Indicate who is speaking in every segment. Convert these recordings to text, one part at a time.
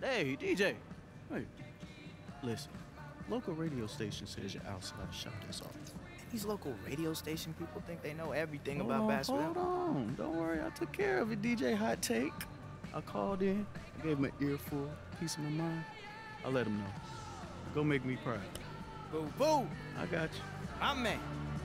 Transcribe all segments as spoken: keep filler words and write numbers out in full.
Speaker 1: Hey, D J. Hey, listen. Local radio station says you're outside. Shut this off.
Speaker 2: These local radio station people think they know everything
Speaker 1: hold
Speaker 2: about
Speaker 1: on,
Speaker 2: basketball.
Speaker 1: Hold on. Don't worry. I took care of it, D J Hot Take. I called in. I gave him an earful. Piece of my mind. I let him know. Go make me proud.
Speaker 2: Boo, boo.
Speaker 1: I got you.
Speaker 2: My man.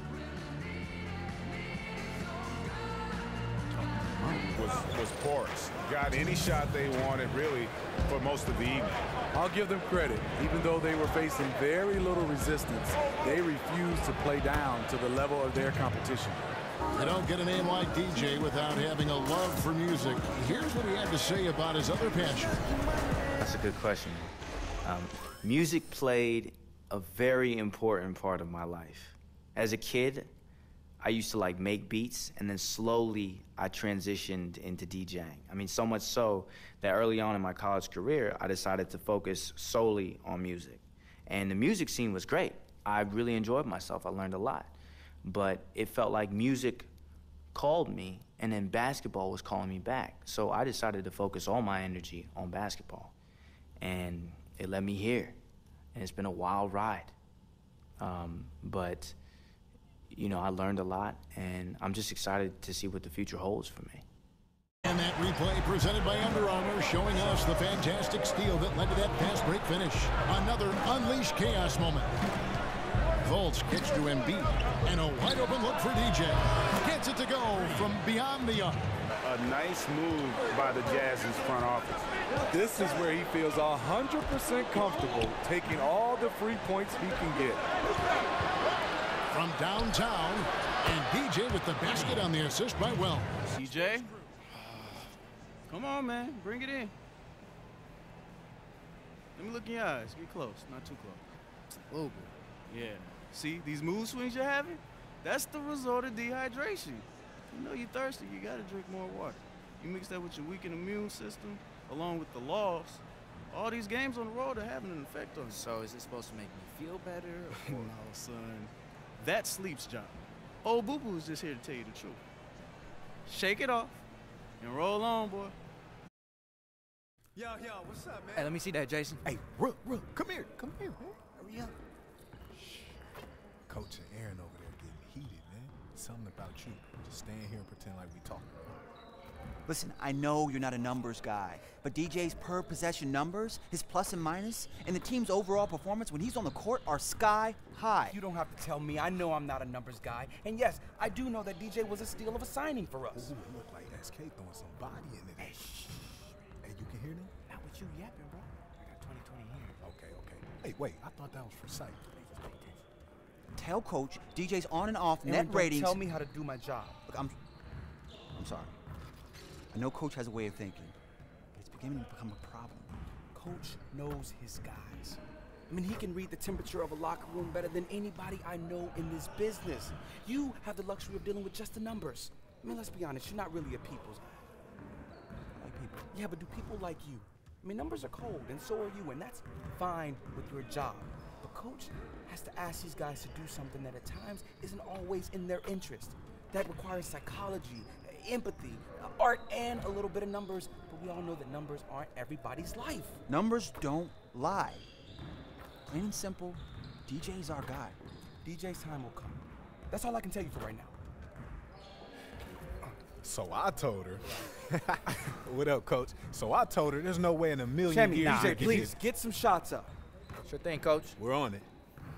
Speaker 3: Was, was porous. Got any shot they wanted, really, for most of the evening.
Speaker 4: I'll give them credit. Even though they were facing very little resistance, they refused to play down to the level of their competition.
Speaker 5: You don't get a name like D J without having a love for music. Here's what he had to say about his other passion.
Speaker 2: That's a good question. Um, music played a very important part of my life. As a kid, I used to like make beats, and then slowly I transitioned into DJing. I mean, so much so that early on in my college career, I decided to focus solely on music. And the music scene was great. I really enjoyed myself. I learned a lot. But it felt like music called me, and then basketball was calling me back. So I decided to focus all my energy on basketball. And it led me here. And it's been a wild ride. Um, but you know, I learned a lot, and I'm just excited to see what the future holds for me.
Speaker 5: And that replay presented by Under Armour showing us the fantastic steal that led to that fast break finish. Another unleashed chaos moment. Fultz gets to Embiid, and a wide open look for D J. Gets it to go from beyond the arc.
Speaker 3: A nice move by the Jazz's front office.
Speaker 4: This is where he feels one hundred percent comfortable taking all the free points he can get.
Speaker 5: From downtown, and D J with the basket on the assist by Wells.
Speaker 1: D J? Come on, man. Bring it in. Let me look in your eyes. Get close. Not too close. A little bit. Yeah. See, these mood swings you're having? That's the result of dehydration. You know you're thirsty, you gotta drink more water. You mix that with your weakened immune system, along with the loss. All these games on the road are having an effect on you.
Speaker 2: So is it supposed to make me feel better?
Speaker 1: No, son. That's Sleep's job. Old Boo Boo is just here to tell you the truth. Shake it off and roll on, boy.
Speaker 6: Yo, yo, what's up, man?
Speaker 2: Hey, let me see that, Jason.
Speaker 6: Hey, Rook, Rook, come here, come here, man.
Speaker 2: Hurry up.
Speaker 6: Coach and Aaron over there getting heated, man. Something about you. Just stand here and pretend like we talking.
Speaker 7: Listen, I know you're not a numbers guy, but D J's per possession numbers, his plus and minus, and the team's overall performance when he's on the court are sky high.
Speaker 8: You don't have to tell me. I know I'm not a numbers guy. And yes, I do know that D J was a steal of a signing for us.
Speaker 6: Ooh, it looked like S K throwing some body in it. Hey, shh. Hey, you can hear them?
Speaker 8: Not with you yapping, bro. I got twenty twenty here.
Speaker 6: Okay, okay. Hey, wait, I thought that was for sight.
Speaker 7: Tell Coach D J's on and off
Speaker 8: Aaron,
Speaker 7: net
Speaker 8: don't
Speaker 7: ratings.
Speaker 8: Tell me how to do my job.
Speaker 7: Look, I'm, I'm sorry. I know Coach has a way of thinking, but it's beginning to become a problem.
Speaker 8: Coach knows his guys. I mean, he can read the temperature of a locker room better than anybody I know in this business. You have the luxury of dealing with just the numbers. I mean, let's be honest, you're not really a people's guy.
Speaker 7: Like people.
Speaker 8: Yeah, but do people like you? I mean, numbers are cold, and so are you, and that's fine with your job. But Coach has to ask these guys to do something that at times isn't always in their interest. That requires psychology, empathy, art, and a little bit of numbers. But we all know that numbers aren't everybody's life.
Speaker 7: Numbers don't lie. Plain and simple, D J's our guy.
Speaker 8: D J's time will come. That's all I can tell you for right now.
Speaker 6: So I told her. What up, Coach? So I told her there's no way in a million
Speaker 8: Sammy,
Speaker 6: years.
Speaker 8: nah,
Speaker 6: you can
Speaker 8: please
Speaker 6: get,
Speaker 8: get some shots up.
Speaker 2: Sure thing, Coach.
Speaker 6: We're on it.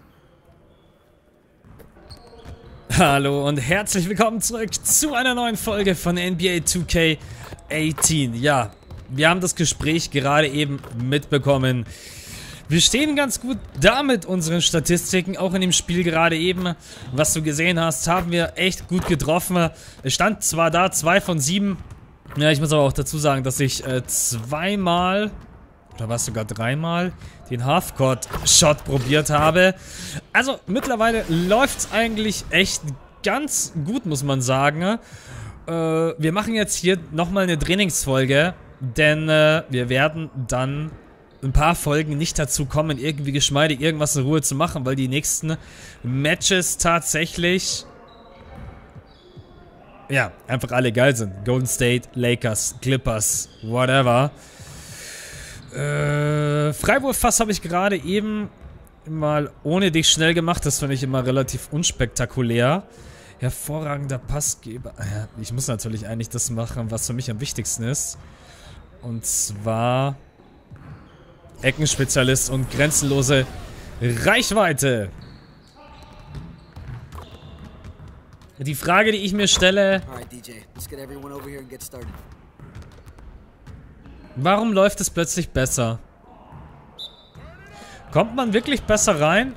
Speaker 9: Hallo und herzlich willkommen zurück zu einer neuen Folge von N B A two K achtzehn. Ja, wir haben das Gespräch gerade eben mitbekommen. Wir stehen ganz gut da mit unseren Statistiken, auch in dem Spiel gerade eben, was du gesehen hast, haben wir echt gut getroffen. Es stand zwar da zwei von sieben, ja, ich muss aber auch dazu sagen, dass ich äh, zweimal, oder was sogar dreimal, den Halfcourt-Shot probiert habe. Also mittlerweile läuft es eigentlich echt ganz gut, muss man sagen. Äh, wir machen jetzt hier nochmal eine Trainingsfolge, denn äh, wir werden dann ein paar Folgen nicht dazu kommen, irgendwie geschmeidig irgendwas in Ruhe zu machen, weil die nächsten Matches tatsächlich, ja, einfach alle geil sind. Golden State, Lakers, Clippers, whatever. Äh, Freiwurffass habe ich gerade eben mal ohne dich schnell gemacht. Das finde ich immer relativ unspektakulär. Hervorragender Passgeber. Ja, ich muss natürlich eigentlich das machen, was für mich am wichtigsten ist. Und zwar Eckenspezialist und grenzenlose Reichweite. Die Frage, die ich mir stelle: Warum läuft es plötzlich besser? Kommt man wirklich besser rein?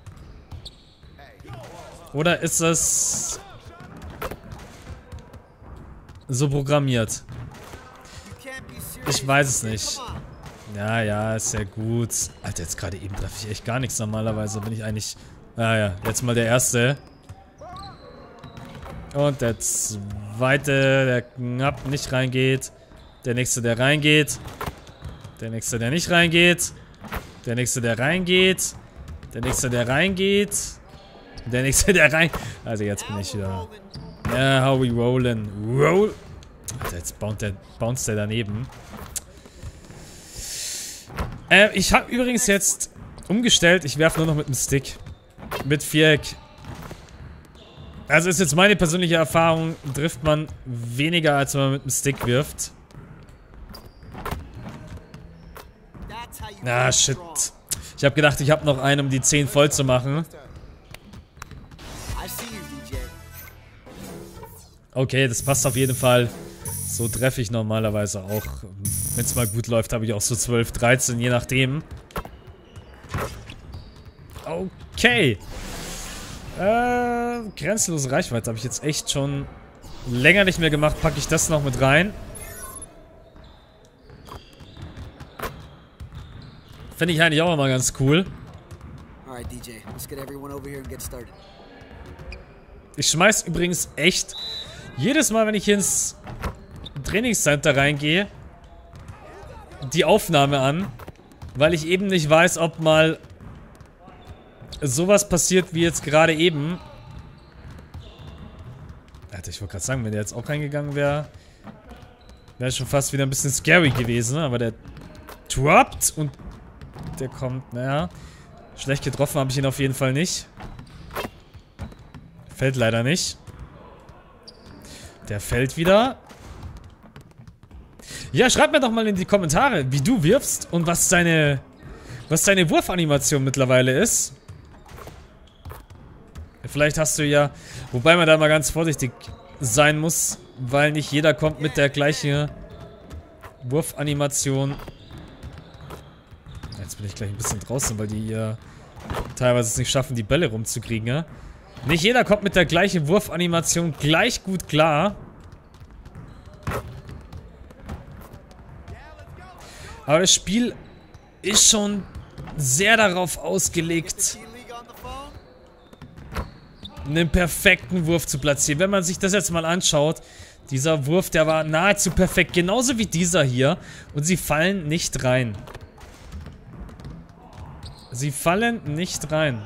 Speaker 9: Oder ist es so programmiert? Ich weiß es nicht. Ja, ja, ist ja gut. Alter, jetzt gerade eben treffe ich echt gar nichts. Normalerweise bin ich eigentlich... Ah ja, jetzt mal der erste. Und der zweite, der knapp nicht reingeht. Der nächste, der reingeht. Der nächste, der nicht reingeht. Der nächste, der reingeht. Der nächste, der reingeht. Der nächste, der rein... Also jetzt bin ich wieder... Ja, how we rollin'. Roll... Alter, jetzt bounce der, bounce der daneben. Äh, ich habe übrigens jetzt umgestellt. Ich werfe nur noch mit dem Stick. Mit Viereck. Also ist jetzt meine persönliche Erfahrung, trifft man weniger, als wenn man mit dem Stick wirft. Ah, shit. Ich habe gedacht, ich habe noch einen, um die zehn voll zu machen. Okay, das passt auf jeden Fall. So treffe ich normalerweise auch. Wenn es mal gut läuft, habe ich auch so zwölf, dreizehn, je nachdem. Okay. Äh, grenzenlose Reichweite habe ich jetzt echt schon länger nicht mehr gemacht. Packe ich das noch mit rein. Finde ich eigentlich auch immer ganz cool. Ich schmeiß übrigens echt jedes Mal, wenn ich hier ins Trainingscenter reingehe, die Aufnahme an, weil ich eben nicht weiß, ob mal sowas passiert wie jetzt gerade eben. Alter, ich wollte gerade sagen, wenn der jetzt auch reingegangen wäre, wäre schon fast wieder ein bisschen scary gewesen, aber der droppt und der kommt, naja, schlecht getroffen habe ich ihn auf jeden Fall nicht. Fällt leider nicht. Der fällt wieder. Ja, schreib mir doch mal in die Kommentare, wie du wirfst und was deine, was deine Wurfanimation mittlerweile ist. Vielleicht hast du ja, wobei man da mal ganz vorsichtig sein muss, weil nicht jeder kommt mit der gleichen Wurfanimation. Jetzt bin ich gleich ein bisschen draußen, weil die hier teilweise es nicht schaffen, die Bälle rumzukriegen, ja? Nicht jeder kommt mit der gleichen Wurfanimation gleich gut klar. Aber das Spiel ist schon sehr darauf ausgelegt, einen perfekten Wurf zu platzieren. Wenn man sich das jetzt mal anschaut, dieser Wurf, der war nahezu perfekt, genauso wie dieser hier. Und sie fallen nicht rein. Sie fallen nicht rein.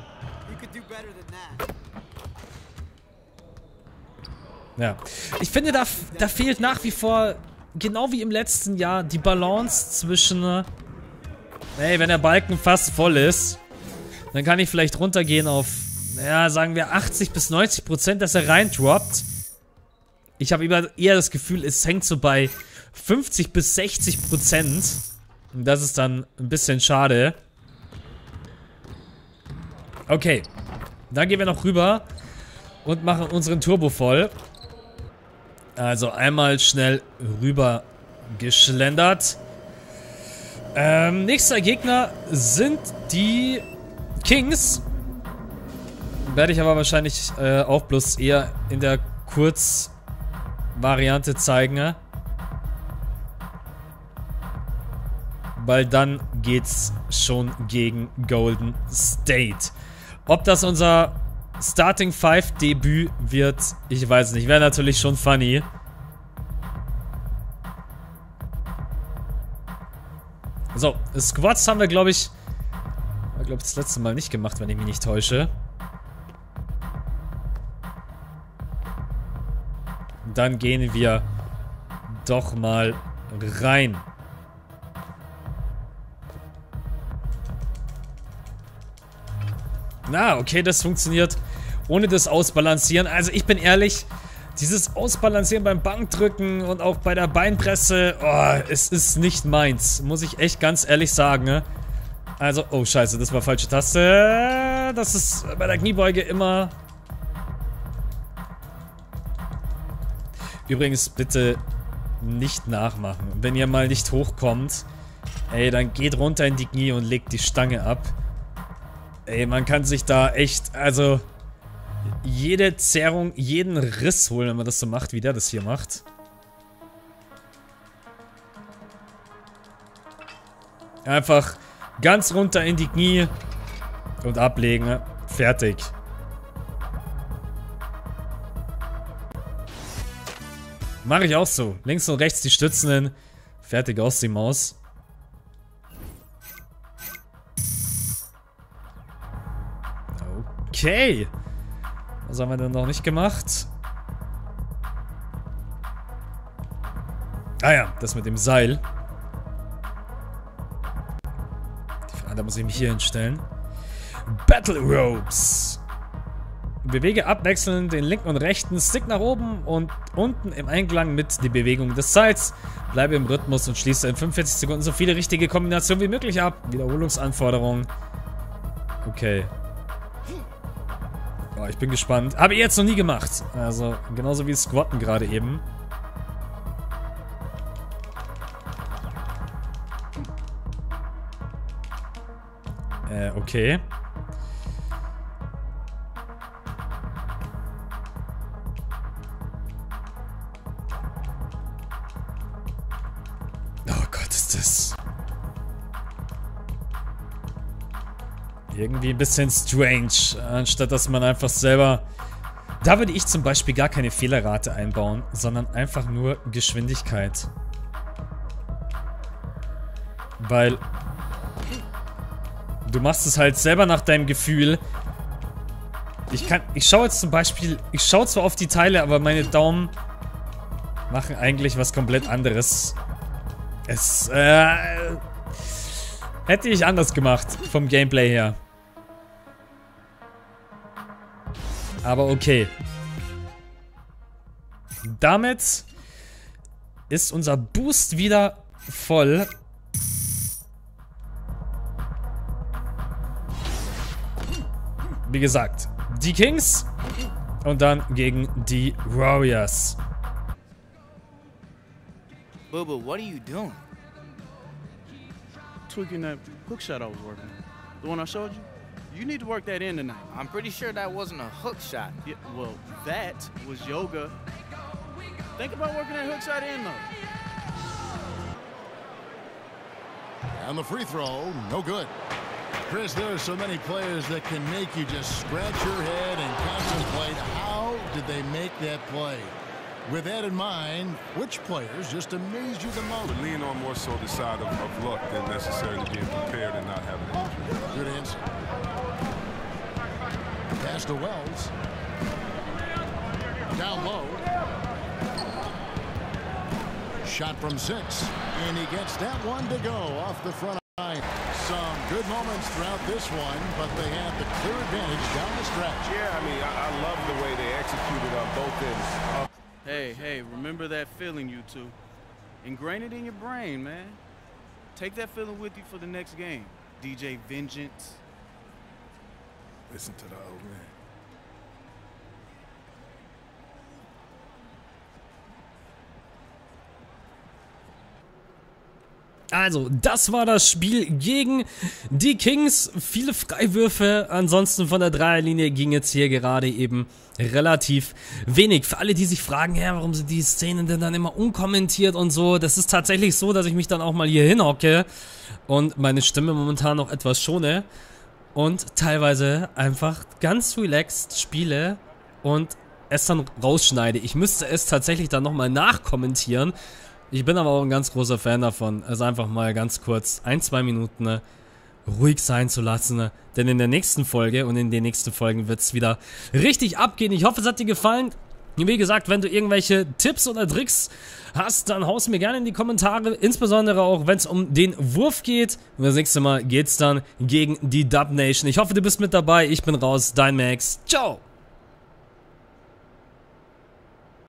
Speaker 9: Ja. Ich finde, da, da fehlt nach wie vor, genau wie im letzten Jahr, die Balance zwischen... Hey, wenn der Balken fast voll ist, dann kann ich vielleicht runtergehen auf, naja, sagen wir achtzig bis neunzig Prozent, dass er reindroppt. Ich habe eher das Gefühl, es hängt so bei fünfzig bis sechzig Prozent. Und das ist dann ein bisschen schade. Okay. Dann gehen wir noch rüber und machen unseren Turbo voll. Also einmal schnell rüber geschlendert. Ähm, nächster Gegner sind die Kings. Werde ich aber wahrscheinlich äh, auch bloß eher in der Kurzvariante zeigen. Weil dann geht's schon gegen Golden State. Ob das unser Starting Five Debüt wird, ich weiß nicht. Wäre natürlich schon funny. So, Squats haben wir, glaube ich, glaube ich, das letzte Mal nicht gemacht, wenn ich mich nicht täusche. Dann gehen wir doch mal rein. Na, okay, das funktioniert ohne das Ausbalancieren. Also ich bin ehrlich, dieses Ausbalancieren beim Bankdrücken und auch bei der Beinpresse, oh, es ist nicht meins. Muss ich echt ganz ehrlich sagen, ne? Also, oh scheiße, das war falsche Taste. Das ist bei der Kniebeuge immer... Übrigens, bitte nicht nachmachen. Wenn ihr mal nicht hochkommt, ey, dann geht runter in die Knie und legt die Stange ab. Ey, man kann sich da echt, also... jede Zerrung, jeden Riss holen, wenn man das so macht, wie der das hier macht. Einfach ganz runter in die Knie und ablegen. Fertig. Mache ich auch so. Links und rechts die Stützen hin. Fertig aus die Maus. Okay. Was haben wir denn noch nicht gemacht? Ah ja, das mit dem Seil. Die Frage, da muss ich mich hier hinstellen. Battle Ropes. Bewege abwechselnd den linken und rechten Stick nach oben und unten im Einklang mit der Bewegung des Seils. Bleibe im Rhythmus und schließe in fünfundvierzig Sekunden so viele richtige Kombinationen wie möglich ab. Wiederholungsanforderungen. Okay. Oh, ich bin gespannt. Habe ich jetzt noch nie gemacht. Also, genauso wie Squatten gerade eben. Äh, okay. Oh Gott, ist das... irgendwie ein bisschen strange, anstatt dass man einfach selber... Da würde ich zum Beispiel gar keine Fehlerrate einbauen, sondern einfach nur Geschwindigkeit. Weil... du machst es halt selber nach deinem Gefühl. Ich kann... Ich schaue jetzt zum Beispiel... Ich schaue zwar auf die Teile, aber meine Daumen machen eigentlich was komplett anderes. Es... Äh... hätte ich anders gemacht, vom Gameplay her. Aber okay. Damit ist unser Boost wieder voll. Wie gesagt, die Kings und dann gegen die Warriors.
Speaker 1: Bubba, what are you doing? Tweaking that hook shot I was working on. The one I showed you? You need to work that in tonight.
Speaker 2: I'm pretty sure that wasn't a hook shot.
Speaker 1: Yeah, well, that was yoga. Think about working that hook shot in, though.
Speaker 5: And the free throw, no good. Chris, there are so many players that can make you just scratch your head and contemplate how did they make that play. With that in mind, which players just amazed you the most?
Speaker 3: But lean on more so the side of, of luck than necessarily being prepared and not having an injury.
Speaker 5: Good answer. Pass to Wells. Down low. Shot from six. And he gets that one to go off the front line. Some good moments throughout this one, but they had the clear advantage down the stretch.
Speaker 3: Yeah, I mean, I, I love the way they executed on both ends. Uh,
Speaker 1: Hey, hey, remember that feeling, you two. Ingrain it in your brain, man. Take that feeling with you for the next game. D J Vengeance.
Speaker 3: listen to the old man.
Speaker 9: Also, das war das Spiel gegen die Kings. Viele Freiwürfe. Ansonsten von der Dreierlinie ging jetzt hier gerade eben relativ wenig. Für alle, die sich fragen, ja, warum sind die Szenen denn dann immer unkommentiert und so. Das ist tatsächlich so, dass ich mich dann auch mal hier hinhocke und meine Stimme momentan noch etwas schone. Und teilweise einfach ganz relaxed spiele und es dann rausschneide. Ich müsste es tatsächlich dann nochmal nachkommentieren. Ich bin aber auch ein ganz großer Fan davon, es einfach mal ganz kurz ein, zwei Minuten ne, ruhig sein zu lassen. Ne? Denn in der nächsten Folge und in den nächsten Folgen wird es wieder richtig abgehen. Ich hoffe, es hat dir gefallen. Wie gesagt, wenn du irgendwelche Tipps oder Tricks hast, dann haust mir gerne in die Kommentare, insbesondere auch, wenn es um den Wurf geht. Und das nächste Mal geht's dann gegen die Dub Nation. Ich hoffe, du bist mit dabei. Ich bin raus, dein Max. Ciao!